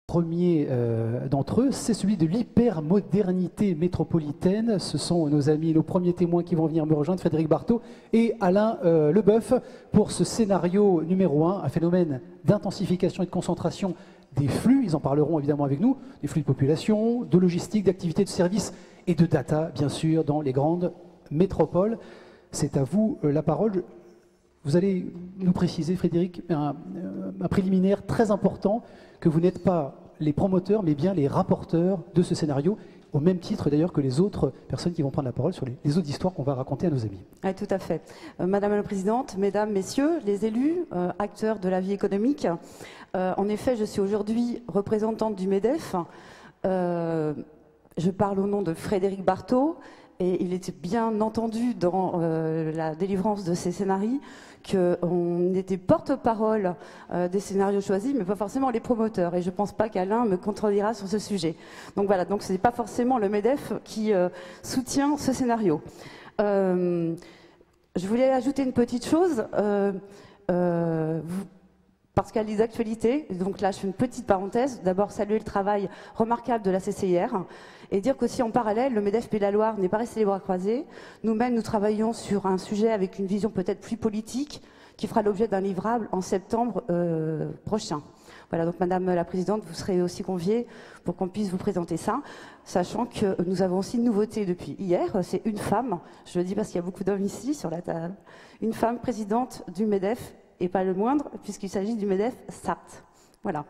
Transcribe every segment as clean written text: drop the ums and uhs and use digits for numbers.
premier d'entre eux, c'est celui de l'hypermodernité métropolitaine. Ce sont nos amis, nos premiers témoins qui vont venir me rejoindre, Frédéric Barthaud et Alain Leboeuf, pour ce scénario numéro 1, un phénomène d'intensification et de concentration des flux. Ils en parleront évidemment avec nous, des flux de population, de logistique, d'activités de services et de data, bien sûr, dans les grandes métropoles. C'est à vous la parole. Vous allez nous préciser, Frédéric, un préliminaire très important, que vous n'êtes pas les promoteurs, mais bien les rapporteurs de ce scénario, au même titre d'ailleurs que les autres personnes qui vont prendre la parole sur les autres histoires qu'on va raconter à nos amis. Oui, tout à fait. Madame la Présidente, Mesdames, Messieurs, les élus, acteurs de la vie économique, en effet, je suis aujourd'hui représentante du MEDEF. Je parle au nom de Frédéric Barthaud, et il était bien entendu dans la délivrance de ces scénarios qu'on était porte-parole des scénarios choisis, mais pas forcément les promoteurs. Et je ne pense pas qu'Alain me contredira sur ce sujet. Donc voilà, donc ce n'est pas forcément le MEDEF qui soutient ce scénario. Je voulais ajouter une petite chose. Parce qu'il y a les actualités, donc là je fais une petite parenthèse, d'abord saluer le travail remarquable de la CCIR et dire qu'aussi en parallèle, le MEDEF Pays de la Loire n'est pas resté les bras croisés. Nous-mêmes, nous travaillons sur un sujet avec une vision peut-être plus politique qui fera l'objet d'un livrable en septembre prochain. Voilà, donc Madame la Présidente, vous serez aussi conviée pour qu'on puisse vous présenter ça, sachant que nous avons aussi une nouveauté depuis hier, c'est une femme, je le dis parce qu'il y a beaucoup d'hommes ici sur la table, une femme présidente du MEDEF, et pas le moindre, puisqu'il s'agit du MEDEF Sarthe. Voilà.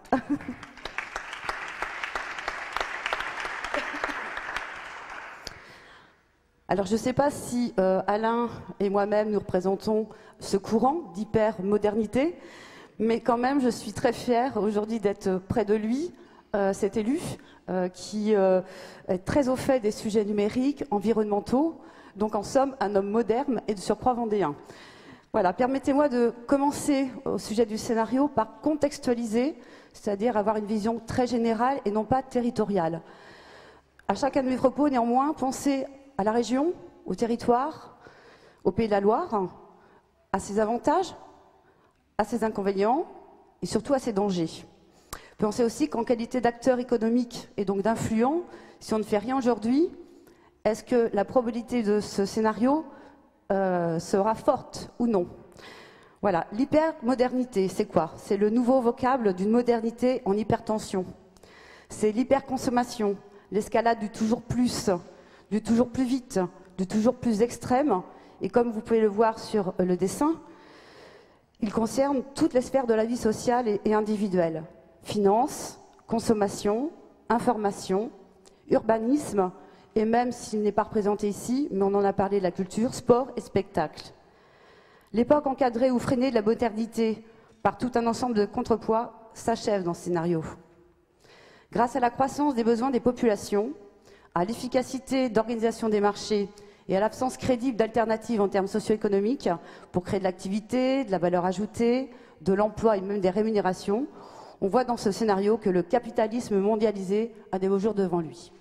Alors, je ne sais pas si Alain et moi-même nous représentons ce courant d'hyper-modernité, mais quand même, je suis très fière aujourd'hui d'être près de lui, cet élu, qui est très au fait des sujets numériques, environnementaux, donc en somme, un homme moderne et de surcroît vendéen. Voilà, permettez-moi de commencer au sujet du scénario par contextualiser, c'est-à-dire avoir une vision très générale et non pas territoriale. À chacun de mes propos, néanmoins, pensez à la région, au territoire, au Pays de la Loire, à ses avantages, à ses inconvénients et surtout à ses dangers. Pensez aussi qu'en qualité d'acteur économique et donc d'influent, si on ne fait rien aujourd'hui, est-ce que la probabilité de ce scénario sera forte ou non? Voilà, l'hypermodernité, c'est quoi? C'est le nouveau vocable d'une modernité en hypertension. C'est l'hyperconsommation, l'escalade du toujours plus vite, du toujours plus extrême. Et comme vous pouvez le voir sur le dessin, il concerne toutes les sphères de la vie sociale et individuelle. Finance, consommation, information, urbanisme, et même s'il n'est pas représenté ici, mais on en a parlé de la culture, sport et spectacle. L'époque encadrée ou freinée de la modernité par tout un ensemble de contrepoids s'achève dans ce scénario. Grâce à la croissance des besoins des populations, à l'efficacité d'organisation des marchés et à l'absence crédible d'alternatives en termes socio-économiques pour créer de l'activité, de la valeur ajoutée, de l'emploi et même des rémunérations, on voit dans ce scénario que le capitalisme mondialisé a des beaux jours devant lui.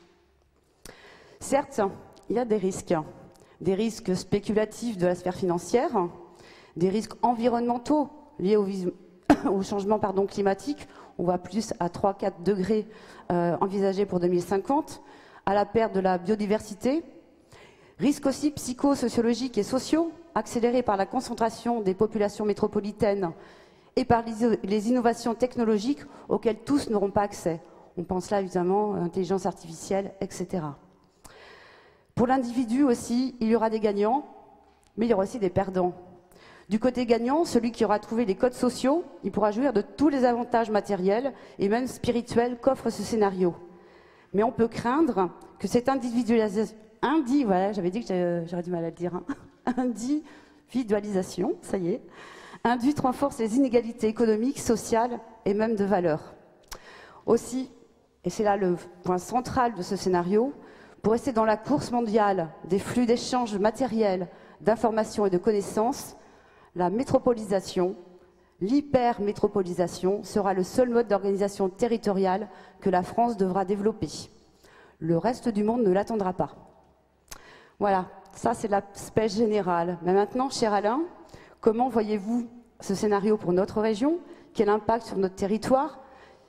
Certes, il y a des risques spéculatifs de la sphère financière, des risques environnementaux liés au changement climatique, on voit plus à 3-4 degrés envisagés pour 2050, à la perte de la biodiversité, risques aussi psychosociologiques et sociaux, accélérés par la concentration des populations métropolitaines et par les innovations technologiques auxquelles tous n'auront pas accès. On pense là évidemment à l'intelligence artificielle, etc. Pour l'individu aussi, il y aura des gagnants, mais il y aura aussi des perdants. Du côté gagnant, celui qui aura trouvé les codes sociaux, il pourra jouir de tous les avantages matériels et même spirituels qu'offre ce scénario. Mais on peut craindre que cette individualisation, voilà, j'avais dit que j'aurais du mal à le dire, individualisation, ça y est, induite renforce les inégalités économiques, sociales et même de valeurs. Aussi, et c'est là le point central de ce scénario, pour rester dans la course mondiale des flux d'échanges matériels, d'informations et de connaissances, la métropolisation, l'hypermétropolisation sera le seul mode d'organisation territoriale que la France devra développer. Le reste du monde ne l'attendra pas. Voilà, ça c'est l'aspect général. Mais maintenant, cher Alain, comment voyez-vous ce scénario pour notre région? Quel impact sur notre territoire?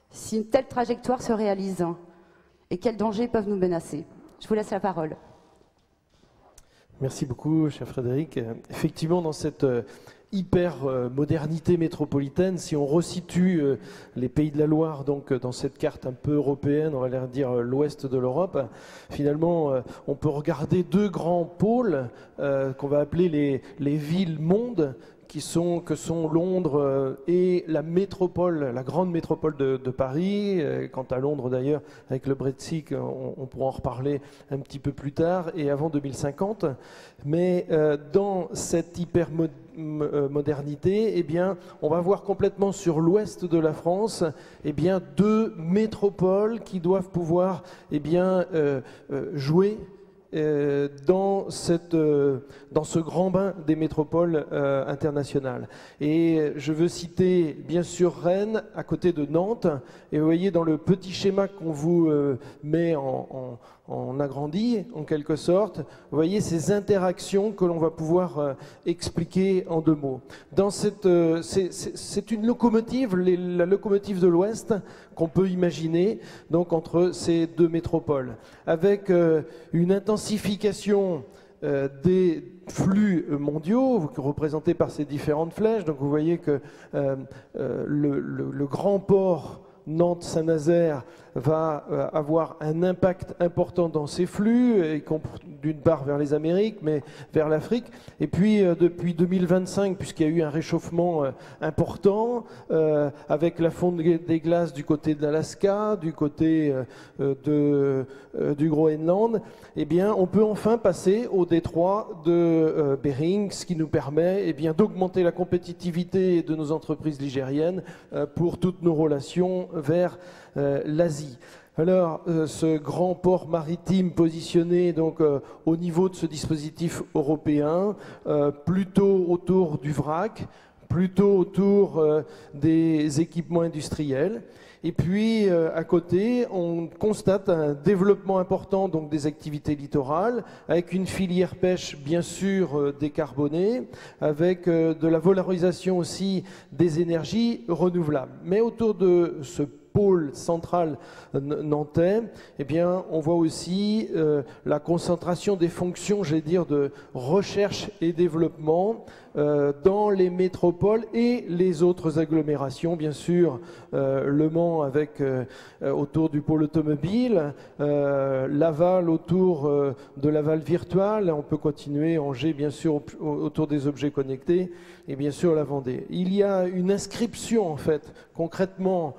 si une telle trajectoire se réalise et quels dangers peuvent nous menacer? Je vous laisse la parole. Merci beaucoup, cher Frédéric. Effectivement, dans cette hyper-modernité métropolitaine, si on resitue les Pays de la Loire donc, dans cette carte un peu européenne, on va leur dire l'ouest de l'Europe, finalement, on peut regarder deux grands pôles qu'on va appeler les villes-mondes, que sont Londres et la métropole, la grande métropole de Paris. Quant à Londres d'ailleurs, avec le Brexit, on pourra en reparler un petit peu plus tard et avant 2050. Mais dans cette hyper-modernité, eh bien, on va voir complètement sur l'ouest de la France eh bien, deux métropoles qui doivent pouvoir eh bien, jouer dans ce grand bain des métropoles internationales. Et je veux citer bien sûr Rennes à côté de Nantes. Et vous voyez dans le petit schéma qu'on vous met en agrandi, en quelque sorte, vous voyez ces interactions que l'on va pouvoir expliquer en deux mots. C'est une locomotive, la locomotive de l'Ouest, qu'on peut imaginer donc entre ces deux métropoles, avec une intensification des flux mondiaux représentés par ces différentes flèches. Donc vous voyez que le grand port Nantes-Saint-Nazaire va avoir un impact important dans ces flux, d'une part vers les Amériques, mais vers l'Afrique. Et puis depuis 2025, puisqu'il y a eu un réchauffement important, avec la fonte des glaces du côté de l'Alaska, du côté du Groenland, eh bien, on peut enfin passer au détroit de Bering, ce qui nous permet eh bien, d'augmenter la compétitivité de nos entreprises ligériennes pour toutes nos relations vers l'Asie. Alors, ce grand port maritime positionné donc au niveau de ce dispositif européen, plutôt autour du vrac, plutôt autour des équipements industriels. Et puis, à côté, on constate un développement important donc, des activités littorales, avec une filière pêche, bien sûr, décarbonée, avec de la valorisation aussi des énergies renouvelables. Mais autour de ce pôle central nantais, eh bien, on voit aussi la concentration des fonctions, j'allais dire, de recherche et développement dans les métropoles et les autres agglomérations, bien sûr, Le Mans avec autour du pôle automobile, Laval autour de Laval virtual, on peut continuer, Angers bien sûr autour des objets connectés, et bien sûr la Vendée. Il y a une inscription en fait, concrètement,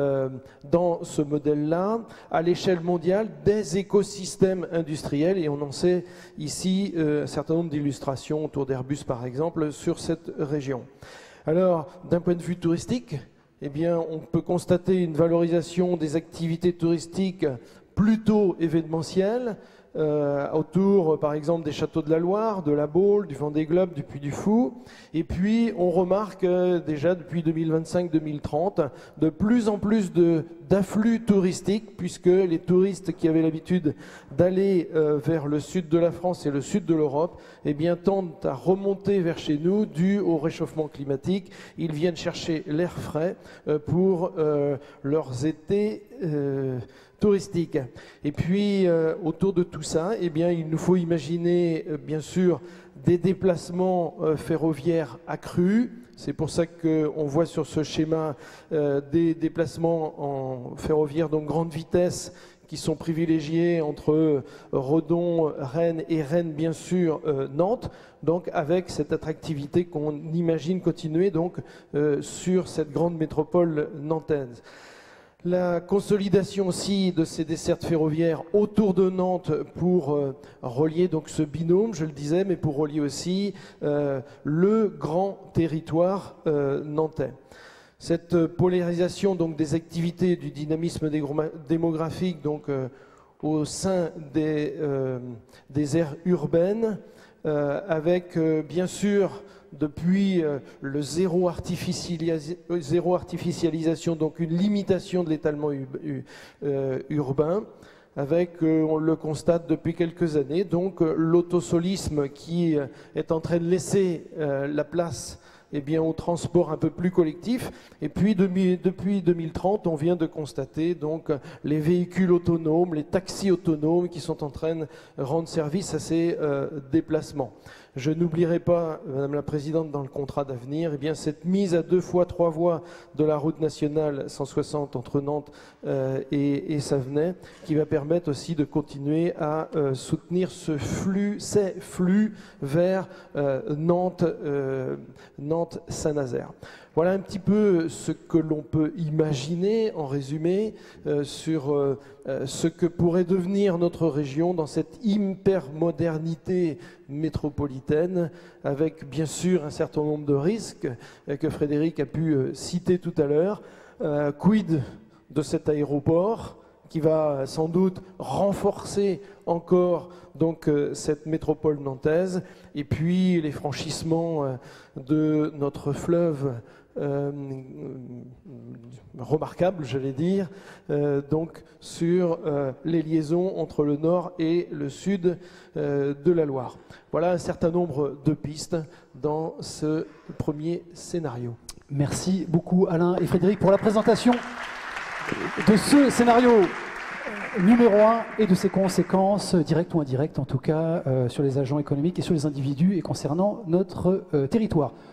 dans ce modèle-là, à l'échelle mondiale, des écosystèmes industriels, et on en sait ici un certain nombre d'illustrations autour d'Airbus par exemple, sur cette région. Alors, d'un point de vue touristique, eh bien, on peut constater une valorisation des activités touristiques plutôt événementielles, autour par exemple des châteaux de la Loire, de la Baule, du Vendée Globe, du Puy du Fou. Et puis on remarque déjà depuis 2025-2030 de plus en plus d'afflux touristiques, puisque les touristes qui avaient l'habitude d'aller vers le sud de la France et le sud de l'Europe, eh bien tendent à remonter vers chez nous dû au réchauffement climatique. Ils viennent chercher l'air frais pour leurs étés touristique. Et puis, autour de tout ça, eh bien, il nous faut imaginer, bien sûr, des déplacements ferroviaires accrus. C'est pour ça qu'on voit sur ce schéma des déplacements en ferroviaire, donc grande vitesse, qui sont privilégiés entre Redon, Rennes et Rennes, bien sûr, Nantes, donc avec cette attractivité qu'on imagine continuer donc, sur cette grande métropole nantaise. La consolidation aussi de ces dessertes ferroviaires autour de Nantes pour relier donc ce binôme, je le disais, mais pour relier aussi le grand territoire nantais. Cette polarisation donc des activités, du dynamisme démographique donc au sein des aires urbaines, avec bien sûr depuis le zéro artificialisation, donc une limitation de l'étalement urbain, avec, on le constate depuis quelques années, donc l'autosolisme qui est en train de laisser la place au transport un peu plus collectif. Et puis depuis 2030, on vient de constater donc les véhicules autonomes, les taxis autonomes qui sont en train de rendre service à ces déplacements. Je n'oublierai pas, Madame la Présidente, dans le contrat d'avenir, cette mise à 2 fois 3 voies de la route nationale 160 entre Nantes et Savenay, qui va permettre aussi de continuer à soutenir ces flux vers Nantes-Saint-Nazaire. Voilà un petit peu ce que l'on peut imaginer, en résumé, sur ce que pourrait devenir notre région dans cette hypermodernité métropolitaine, avec bien sûr un certain nombre de risques que Frédéric a pu citer tout à l'heure. Quid de cet aéroport qui va sans doute renforcer encore donc cette métropole nantaise, et puis les franchissements de notre fleuve remarquable, j'allais dire, donc sur les liaisons entre le nord et le sud de la Loire. Voilà un certain nombre de pistes dans ce premier scénario. Merci beaucoup Alain et Frédéric pour la présentation de ce scénario numéro 1 et de ses conséquences, directes ou indirectes en tout cas, sur les agents économiques et sur les individus et concernant notre territoire.